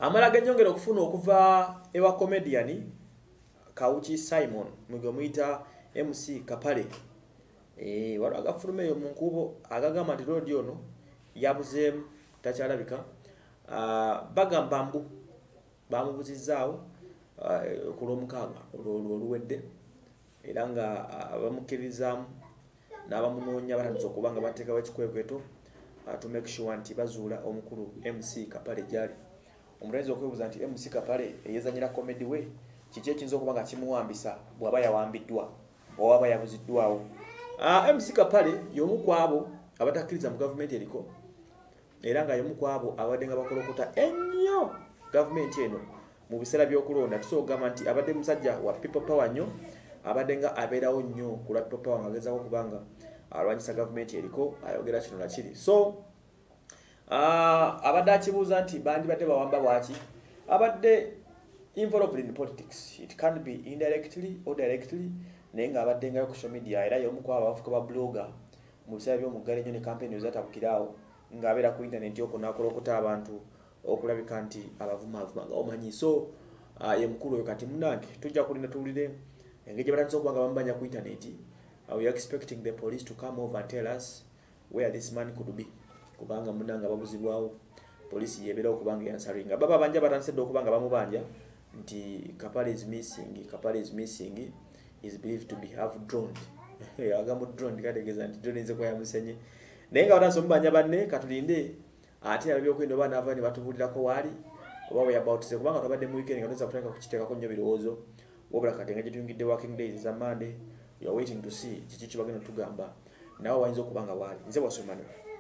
amala genyongera okufuna okuva ewa comedian Kauchi Simon mwe muyita MC Kapale wala agafulume yo munkubo agagamba nti road ono yabuze takyalabika bagamba mbu bamubuzizaawo ku lwomukaaga oluwedde era nga bamukkiririzaamu n'abamunoonya batandise okuba nga bateekawo ekikwekweto to make sure nti bazuula omukulu MC Kapale gyali. Omulenzi okwebuuza nti MC Kapale eyezanyira comedy we kiki ekiyinza okuba nga kimuwambisa bw'aba yawambiddwa oba yabuziddwawo. MC Kapale y'omu ku abo abatakkiriza mu gavumenti eriko era nga y'omu ku abo abadde nga bakolokota ennyo gavumenti eno mu biseera by'okulonda. Tusogamba nti abadde musajja wa people power nnyo, abadde nga abeerawo nnyo ku lwa people power ng'agezaako kubanga alwanyisa gavumenti eriko ayogera kino na kiri. So abadde akibuuza nti bandibadde bawamba bwaki, abadde involved in politics. It can be indirectly or directly, naye ng'abadde ngayo ku social media era y'omu ku abo abafuka ba blogger mu biseera by'omuggalo ennyo ne campaign ezatabukiraawo ng'abeera ku internet okwo n'akolokota abantu okulabika nti abavumaavuma nga omanyi. So ye mukulu oyo kati munnange tujja kulinda tuwulire engeri gye batandise okuba nga bamubanja ku internet. We are expecting the police to come over and tell us where this man could be. Kubanga munnange babuzibwawo police yebeerawo kubanga yansaringa baba banja batandise dde okuba nga bamubanja nti Kapale is missing, Kapale is missing, is believed to be half drowned. Agamba drowned kategeeza nti drone nze kwa yamusenye naye nga batandise omubanja banne katulinde ate alabye okwenda oba naava ne batubulirako waali oba we about se kubanga twabadde mu weekend nga tuza kutandika kukiteekako nnyo birowoozo wabula kati nga gye tuyingidde working days za Monday, you are waiting to see kiki kibagenda tugamba nawe wayinza okuba nga waali. Nze Wasumano.